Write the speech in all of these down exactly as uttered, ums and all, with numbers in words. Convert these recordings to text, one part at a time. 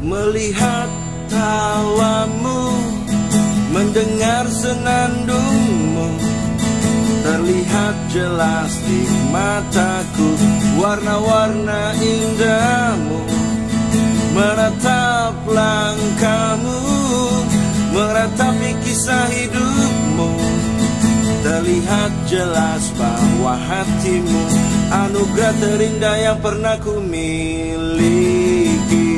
Melihat tawamu, mendengar senandungmu, terlihat jelas di mataku warna-warna indahmu. Meratap langkahmu, meratapi kisah hidupmu, terlihat jelas bahwa hatimu anugerah terindah yang pernah ku miliki.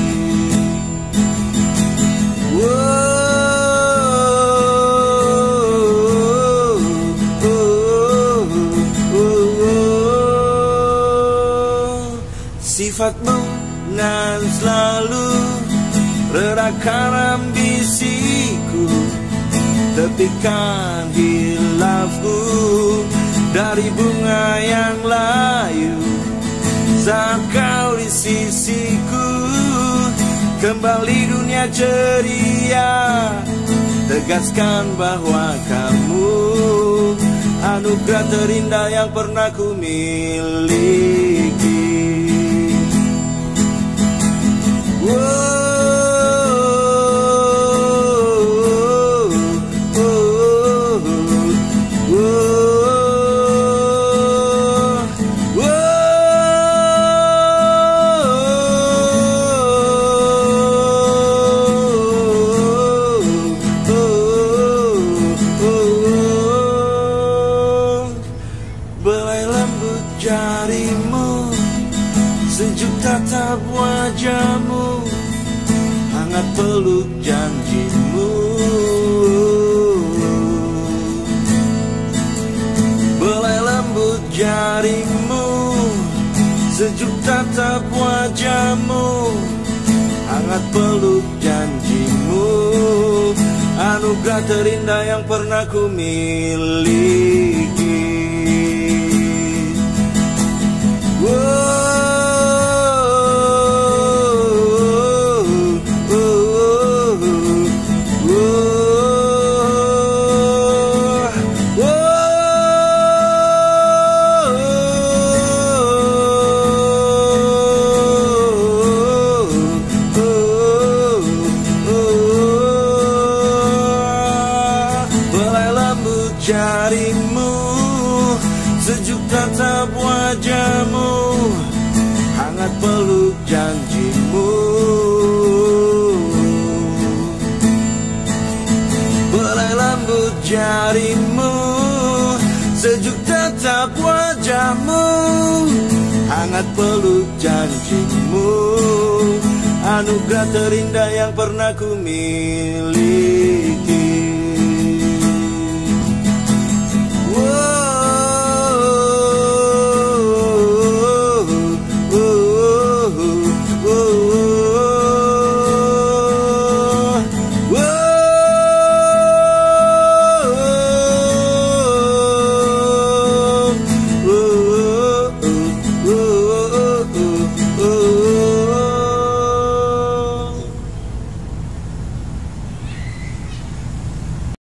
Sifatmu nan selalu redakan ambisiku, tepikan hilafku dari bunga yang layu. Saat kau di sisiku, kembali dunia ceria, tegaskan bahwa kamu anugerah terindah yang pernah ku miliki. Belai lembut jarimu, sejuk tatap wajahmu, hangat peluk janjimu. Belai lembut jarimu, sejuk tatap wajahmu, hangat peluk janjimu, anugerah terindah yang pernah ku miliki. Jarimu, sejuk tatap wajahmu, hangat peluk janjimu. Belai lembut jarimu, sejuk tatap wajahmu, hangat peluk janjimu, anugerah terindah yang pernah ku miliki.